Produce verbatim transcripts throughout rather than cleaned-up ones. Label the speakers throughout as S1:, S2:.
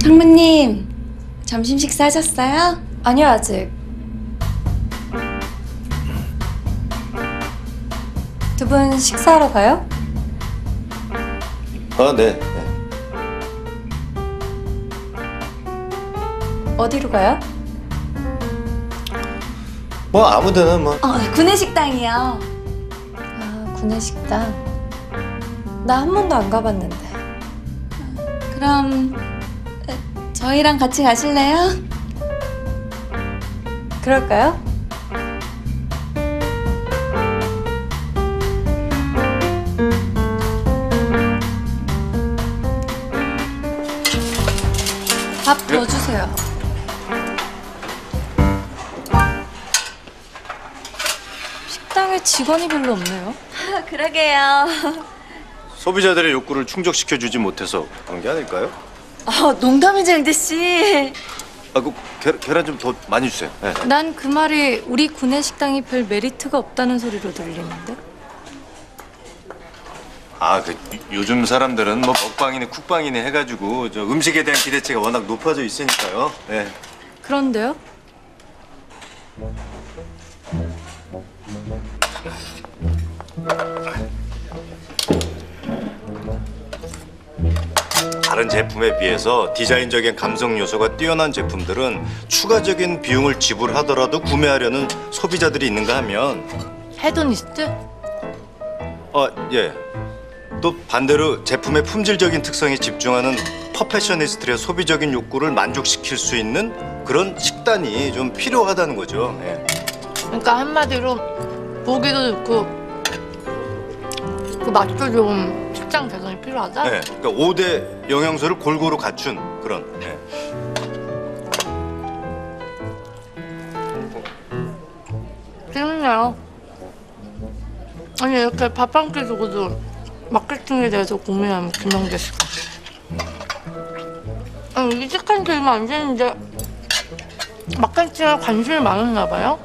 S1: 상무님, 점심 식사하셨어요?
S2: 아니요, 아직. 두 분 식사하러 가요?
S3: 아, 네. 네.
S2: 어디로 가요?
S3: 뭐 아무 데나 뭐.
S1: 어, 구내식당이요.
S2: 아, 구내식당. 나 한 번도 안 가봤는데.
S1: 그럼 저희랑 같이 가실래요?
S2: 그럴까요? 밥 더 주세요. 식당에 직원이 별로 없네요.
S1: 그러게요.
S3: 소비자들의 욕구를 충족시켜주지 못해서 그런 게 아닐까요?
S1: 어, 농담이죠, 영대 씨.
S3: 아, 그 계, 계란 좀 더 많이 주세요. 네.
S2: 난 그 말이 우리 구내식당이 별 메리트가 없다는 소리로 들리는데?
S3: 아, 그 요즘 사람들은 뭐 먹방이니 쿡방이니 해가지고 저 음식에 대한 기대치가 워낙 높아져 있으니까요. 네.
S2: 그런데요?
S3: 다른 제품에 비해서 디자인적인 감성 요소가 뛰어난 제품들은 추가적인 비용을 지불하더라도 구매하려는 소비자들이 있는가 하면
S2: 헤도니스트?
S3: 어, 예. 또 반대로 제품의 품질적인 특성에 집중하는 퍼페셔니스트의 소비적인 욕구를 만족시킬 수 있는 그런 식단이 좀 필요하다는 거죠. 예.
S2: 그러니까 한마디로 보기도 좋고 그 맛도 좋은 식당 개선이 필요하다?
S3: 네, 그러니까 오 대 영양소를 골고루 갖춘 그런. 네.
S2: 재밌네요. 아니 이렇게 밥 한 끼 주고도 마케팅에 대해서 고민하는 김영재 씨가. 아니 이직한 지 얼마 안 됐는데 마케팅에 관심이 많았나 봐요?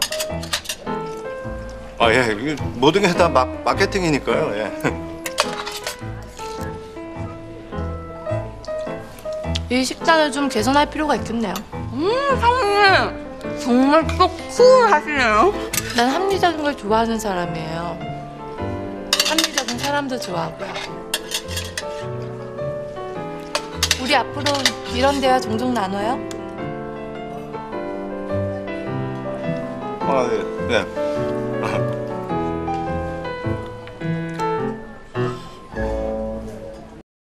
S3: 아, 예, 이게 모든 게 다 마케팅이니까요. 예.
S2: 이 식단을 좀 개선할 필요가 있겠네요.
S1: 음, 상무님. 정말 또 쿨하시네요.
S2: 난 합리적인 걸 좋아하는 사람이에요. 합리적인 사람도 좋아하고요. 우리 앞으로 이런 대화 종종 나눠요?
S3: 아, 예. 예.